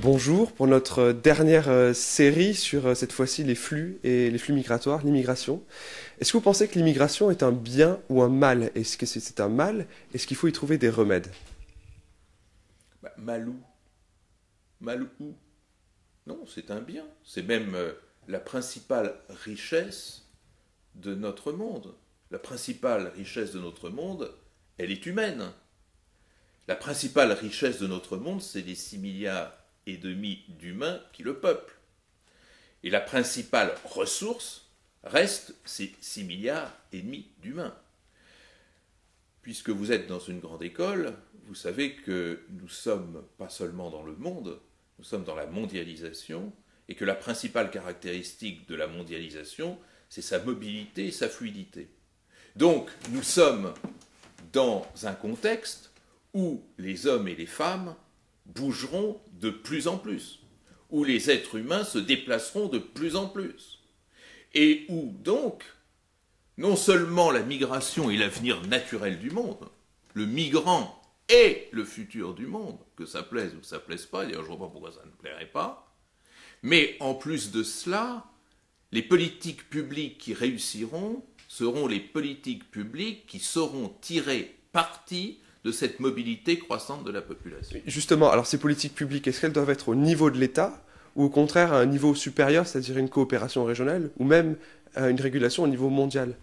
Bonjour pour notre dernière série sur cette fois-ci les flux et les flux migratoires, l'immigration. Est-ce que vous pensez que l'immigration est un bien ou un mal? Est-ce que c'est un mal? Est-ce qu'il faut y trouver des remèdes? Mal où? Mal où? Non, c'est un bien. C'est même la principale richesse de notre monde. La principale richesse de notre monde, elle est humaine. La principale richesse de notre monde, c'est les 6 milliards et demi d'humains qui le peuplent. Et la principale ressource reste ces 6 milliards et demi d'humains. Puisque vous êtes dans une grande école, vous savez que nous sommes pas seulement dans le monde, nous sommes dans la mondialisation, et que la principale caractéristique de la mondialisation, c'est sa mobilité et sa fluidité. Donc, nous sommes dans un contexte où les hommes et les femmes bougeront de plus en plus, où les êtres humains se déplaceront de plus en plus, et où donc, non seulement la migration est l'avenir naturel du monde, le migrant est le futur du monde, que ça plaise ou que ça ne plaise pas, d'ailleurs je ne vois pas pourquoi ça ne plairait pas, mais en plus de cela, les politiques publiques qui réussiront seront les politiques publiques qui sauront tirer parti de cette mobilité croissante de la population. Justement, alors ces politiques publiques, est-ce qu'elles doivent être au niveau de l'État ou au contraire à un niveau supérieur, c'est-à-dire une coopération régionale ou même une régulation au niveau mondial?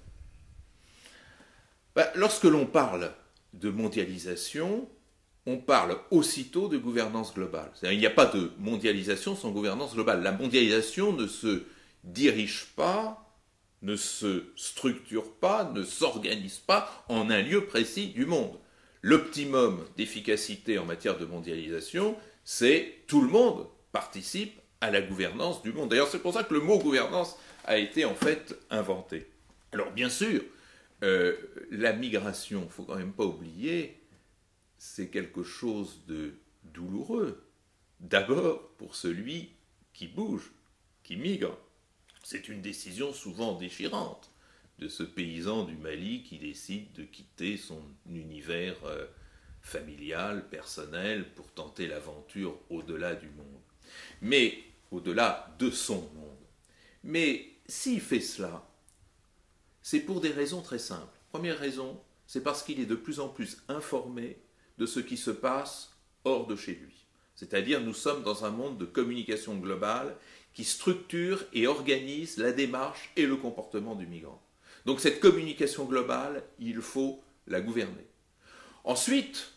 Lorsque l'on parle de mondialisation, on parle aussitôt de gouvernance globale. C'est-à-dire, il n'y a pas de mondialisation sans gouvernance globale. La mondialisation ne se dirige pas, ne se structure pas, ne s'organise pas en un lieu précis du monde. L'optimum d'efficacité en matière de mondialisation, c'est tout le monde participe à la gouvernance du monde. D'ailleurs, c'est pour ça que le mot gouvernance a été en fait inventé. Alors bien sûr, la migration, il ne faut quand même pas oublier, c'est quelque chose de douloureux. D'abord pour celui qui bouge, qui migre. C'est une décision souvent déchirante de ce paysan du Mali qui décide de quitter son univers familial, personnel, pour tenter l'aventure au-delà du monde. Mais au-delà de son monde. Mais s'il fait cela, c'est pour des raisons très simples. Première raison, c'est parce qu'il est de plus en plus informé de ce qui se passe hors de chez lui. C'est-à-dire, nous sommes dans un monde de communication globale qui structure et organise la démarche et le comportement du migrant. Donc cette communication globale, il faut la gouverner. Ensuite,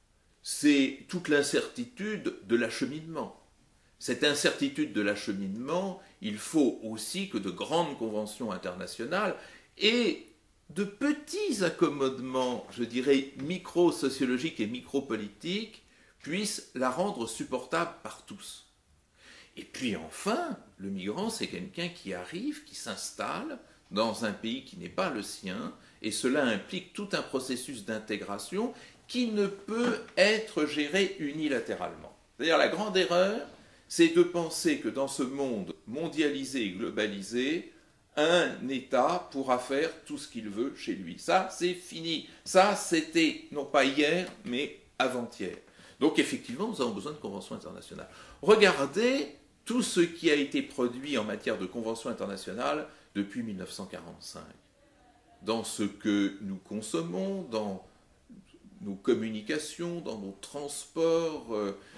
c'est toute l'incertitude de l'acheminement. Cette incertitude de l'acheminement, il faut aussi que de grandes conventions internationales et de petits accommodements, je dirais, micro-sociologiques et micro-politiques puissent la rendre supportable par tous. Et puis enfin, le migrant, c'est quelqu'un qui arrive, qui s'installe dans un pays qui n'est pas le sien, et cela implique tout un processus d'intégration qui ne peut être géré unilatéralement. C'est-à-dire la grande erreur, c'est de penser que dans ce monde mondialisé et globalisé, un État pourra faire tout ce qu'il veut chez lui. Ça, c'est fini. Ça, c'était non pas hier, mais avant-hier. Donc effectivement, nous avons besoin de conventions internationales. Regardez tout ce qui a été produit en matière de conventions internationales depuis 1945. Dans ce que nous consommons, dans nos communications, dans nos transports,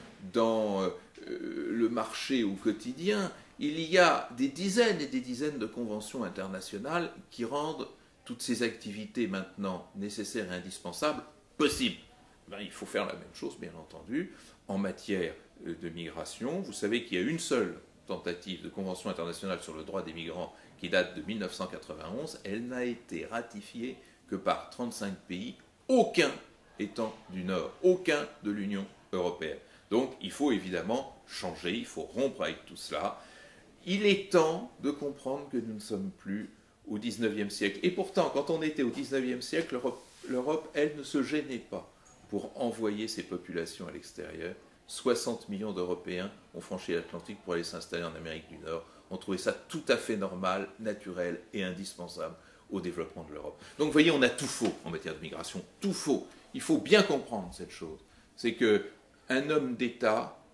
dans le marché au quotidien, il y a des dizaines et des dizaines de conventions internationales qui rendent toutes ces activités maintenant nécessaires et indispensables possibles. Il faut faire la même chose, bien entendu, en matière de migration. Vous savez qu'il y a une seule tentative de convention internationale sur le droit des migrants qui date de 1991. Elle n'a été ratifiée que par 35 pays, aucun étant du Nord, aucun de l'Union européenne. Donc il faut évidemment changer, il faut rompre avec tout cela. Il est temps de comprendre que nous ne sommes plus au XIXe siècle. Et pourtant, quand on était au XIXe siècle, l'Europe, elle, ne se gênait pas pour envoyer ses populations à l'extérieur. 60 millions d'Européens ont franchi l'Atlantique pour aller s'installer en Amérique du Nord. On trouvait ça tout à fait normal, naturel et indispensable au développement de l'Europe. Donc vous voyez, on a tout faux en matière de migration, tout faux. Il faut bien comprendre cette chose. C'est qu'un homme d'État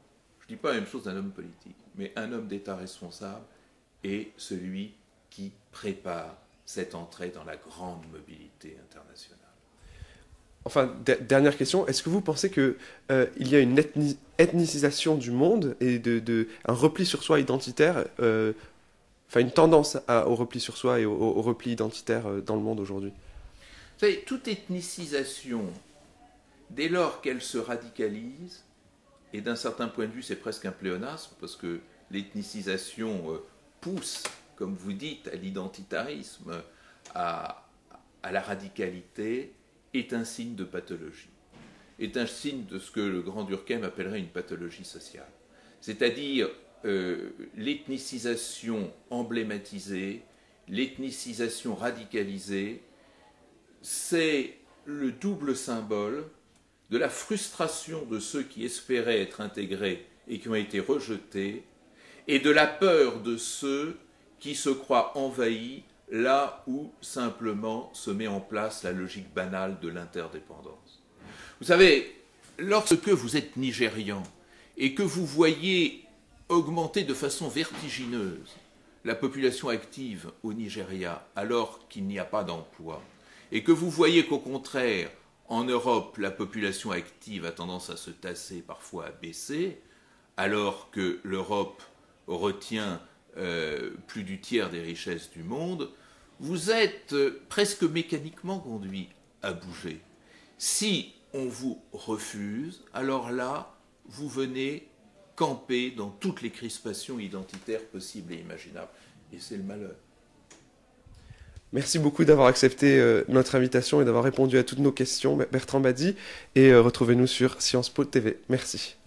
Je ne dis pas la même chose d'un homme politique, mais un homme d'État responsable est celui qui prépare cette entrée dans la grande mobilité internationale. Enfin, dernière question, est-ce que vous pensez qu'il y a une ethnicisation du monde et un repli sur soi identitaire, enfin une tendance au repli sur soi et au repli identitaire dans le monde aujourd'hui? Vous savez, toute ethnicisation, dès lors qu'elle se radicalise, et d'un certain point de vue c'est presque un pléonasme, parce que l'ethnicisation pousse, comme vous dites, à l'identitarisme, à la radicalité, est un signe de pathologie, est un signe de ce que le grand Durkheim appellerait une pathologie sociale. C'est-à-dire l'ethnicisation emblématisée, l'ethnicisation radicalisée, c'est le double symbole de la frustration de ceux qui espéraient être intégrés et qui ont été rejetés, et de la peur de ceux qui se croient envahis là où simplement se met en place la logique banale de l'interdépendance. Vous savez, lorsque vous êtes nigérian et que vous voyez augmenter de façon vertigineuse la population active au Nigeria alors qu'il n'y a pas d'emploi, et que vous voyez qu'au contraire, en Europe, la population active a tendance à se tasser, parfois à baisser, alors que l'Europe retient plus du tiers des richesses du monde, vous êtes presque mécaniquement conduit à bouger. Si on vous refuse, alors là, vous venez camper dans toutes les crispations identitaires possibles et imaginables. Et c'est le malheur. Merci beaucoup d'avoir accepté notre invitation et d'avoir répondu à toutes nos questions, Bertrand Badi, et retrouvez-nous sur Sciences Po TV. Merci.